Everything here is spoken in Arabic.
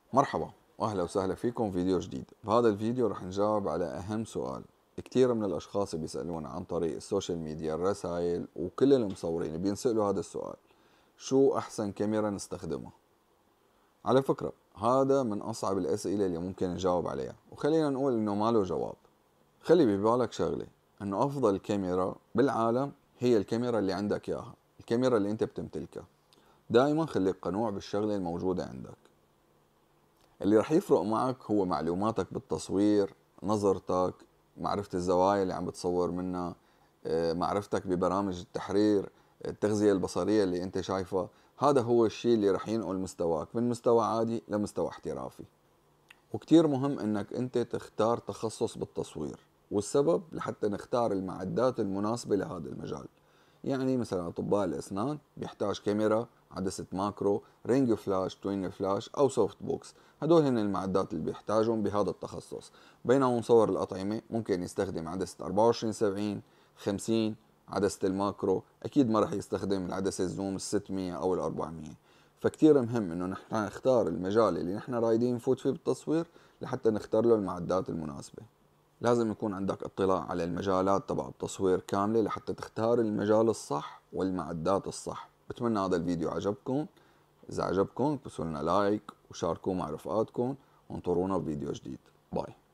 مرحبا واهلا وسهلا فيكم فيديو جديد. بهذا الفيديو رح نجاوب على اهم سؤال كثير من الاشخاص بيسألونا عن طريق السوشيال ميديا، الرسائل، وكل المصورين بينسألوا هذا السؤال: شو احسن كاميرا نستخدمها؟ على فكرة هذا من اصعب الاسئلة اللي ممكن نجاوب عليها، وخلينا نقول انه ما له جواب. خلي ببالك شغلة، انه افضل كاميرا بالعالم هي الكاميرا اللي عندك اياها، الكاميرا اللي انت بتمتلكها. دائما خليك قنوع بالشغلة الموجودة عندك. اللي رح يفرق معك هو معلوماتك بالتصوير، نظرتك، معرفة الزوايا اللي عم بتصور منها، معرفتك ببرامج التحرير، التغذية البصرية اللي انت شايفها. هذا هو الشيء اللي رح ينقل مستواك من مستوى عادي لمستوى احترافي. وكتير مهم انك انت تختار تخصص بالتصوير، والسبب لحتى نختار المعدات المناسبة لهذا المجال. يعني مثلا اطباء الاسنان بيحتاج كاميرا، عدسة ماكرو، رينج فلاش، توين فلاش او سوفت بوكس. هدول هن المعدات اللي بيحتاجهم بهذا التخصص. بينما مصور الاطعمة ممكن يستخدم عدسة 24 70 50. عدسة الماكرو اكيد ما رح يستخدم العدسة الزوم ال 600 او ال 400. فكتير مهم انه نحن نختار المجال اللي نحن رايدين نفوت فيه بالتصوير لحتى نختار له المعدات المناسبة. لازم يكون عندك اطلاع على المجالات تبع التصوير كاملة لحتى تختار المجال الصح والمعدات الصح. بتمنى هذا الفيديو عجبكم. إذا عجبكم بسوا لنا لايك وشاركوه مع رفقاتكم، وانطرونا بفيديو جديد. باي.